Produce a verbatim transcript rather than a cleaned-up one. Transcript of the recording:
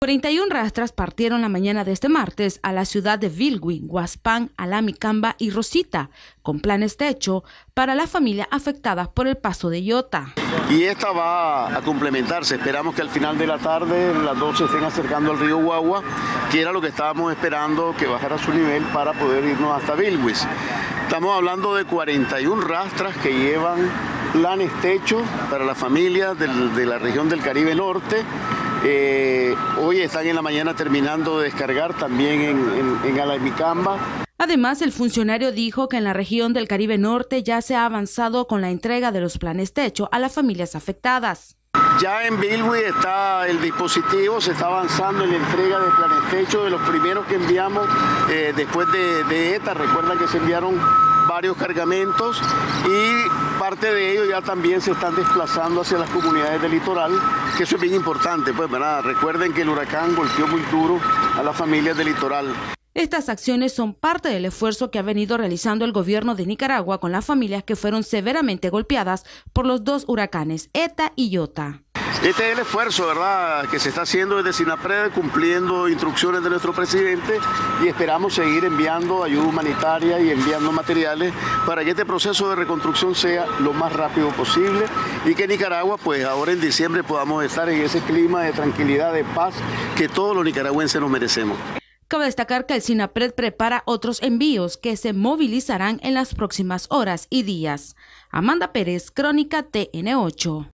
cuarenta y una rastras partieron la mañana de este martes a la ciudad de Vilwi, Guaspán, Alamicamba y Rosita, con planes de hecho para las familias afectadas por el paso de Iota. Y esta va a complementarse. Esperamos que al final de la tarde, las dos se estén acercando al río Guagua, que era lo que estábamos esperando, que bajara su nivel para poder irnos hasta Vilwi. Estamos hablando de cuarenta y una rastras que llevan planes techo para las familias del, de la región del Caribe Norte. Eh, hoy están en la mañana terminando de descargar también en, en, en Alamicamba. Además, el funcionario dijo que en la región del Caribe Norte ya se ha avanzado con la entrega de los planes techo a las familias afectadas. Ya en Vilwi está el dispositivo, se está avanzando en la entrega de planes techo de los primeros que enviamos eh, después de, de ETA. Recuerdan que se enviaron varios cargamentos y parte de ellos ya también se están desplazando hacia las comunidades del litoral, que eso es bien importante, pues, ¿verdad? Recuerden que el huracán golpeó muy duro a las familias del litoral. Estas acciones son parte del esfuerzo que ha venido realizando el gobierno de Nicaragua con las familias que fueron severamente golpeadas por los dos huracanes, ETA y Iota. Este es el esfuerzo, ¿verdad?, que se está haciendo desde SINAPRED, cumpliendo instrucciones de nuestro presidente, y esperamos seguir enviando ayuda humanitaria y enviando materiales para que este proceso de reconstrucción sea lo más rápido posible y que Nicaragua, pues ahora en diciembre, podamos estar en ese clima de tranquilidad, de paz que todos los nicaragüenses nos merecemos. Cabe destacar que el SINAPRED prepara otros envíos que se movilizarán en las próximas horas y días. Amanda Pérez, Crónica T N ocho.